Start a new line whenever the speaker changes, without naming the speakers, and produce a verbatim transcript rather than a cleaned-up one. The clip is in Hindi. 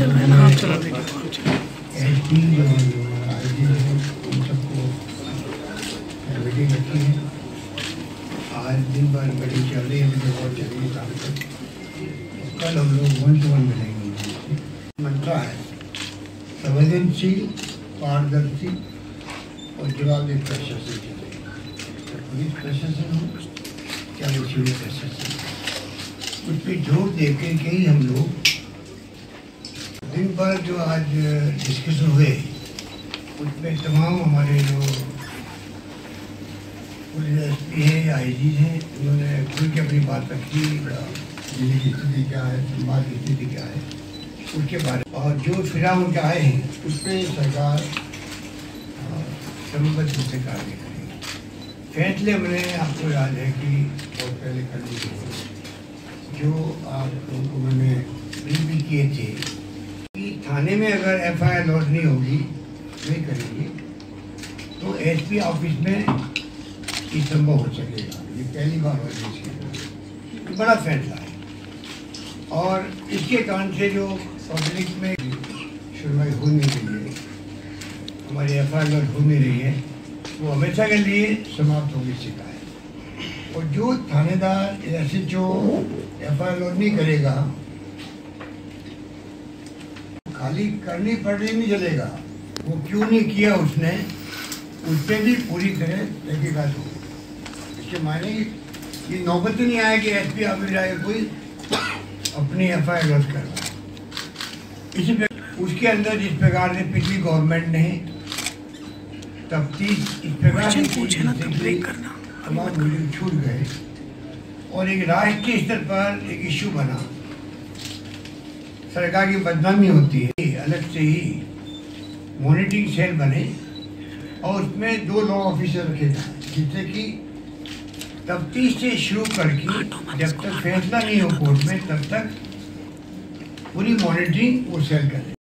चल रहा है ना, आप चला लीजिए।
एसपी जो आईजी है उन सबको मीटिंग रखी है। आज दिन भर मीटिंग चल रही है, मुझे बहुत चलेगी काम तक। कल हम लोग वन टू वन मिलेंगे। मंत्रा है संवेदनशील, पारदर्शी और जवाबदेह प्रशासन चले। पुलिस प्रशासन हो चाहे सिविल प्रशासन, उस पर जोर देकर के ही हम लोग दिन भर जो आज डिस्कशन हुए उसमें तमाम हमारे जो पुलिस एस पी है, आई जी हैं, उन्होंने खुल के अपनी बात रखी। दिल्ली की स्थिति क्या है, समाज की स्थिति क्या है उसके बारे में, और जो फिलहाल उनके आए हैं उस पर सरकार समबद्ध रूप से कार्य करेगी। फैसले हमने आपको याद है कि बहुत पहले कर लिए, जो आप लोगों को मैंने बिल भी किए थे कि थाने में अगर एफ आई आर लॉन्च नहीं होगी, नहीं करेंगे, तो एस पी ऑफिस में ये संभव हो सकेगा। ये पहली बार हो रही है, बड़ा फैसला है। और इसके कारण से जो पब्लिक में सुनवाई हो नहीं रही है, हमारी एफ आई आर लॉन्च हो नहीं रही है, वो हमेशा के लिए समाप्त होगी शिकायत। और जो थानेदार ऐसे जो एफ आई आर लॉन्च नहीं करेगा, खाली करनी पड़नी नहीं चलेगा, वो क्यों नहीं किया उसने, उस पर भी पूरी तरह तहकीकात हो। इसके मायने ये नौबत नहीं आया कि एस पी ऑफिस जाए कोई अपनी एफ आई आर लॉन्च करवाए। इसी पे उसके अंदर जिस प्रकार से पिछली गवर्नमेंट ने तफ्तीश इस प्रकार से तमाम मुजरिम छूट गए और एक राष्ट्रीय स्तर पर एक इशू बना, सरकार की बदनामी होती है, अलग से ही मॉनिटरिंग सेल बने और उसमें दो लॉ ऑफिसर रखे जाए, जिससे कि तफ्तीश से शुरू करके जब तक फैसला नहीं हो कोर्ट में तब तक पूरी मॉनिटरिंग वो सेल करे।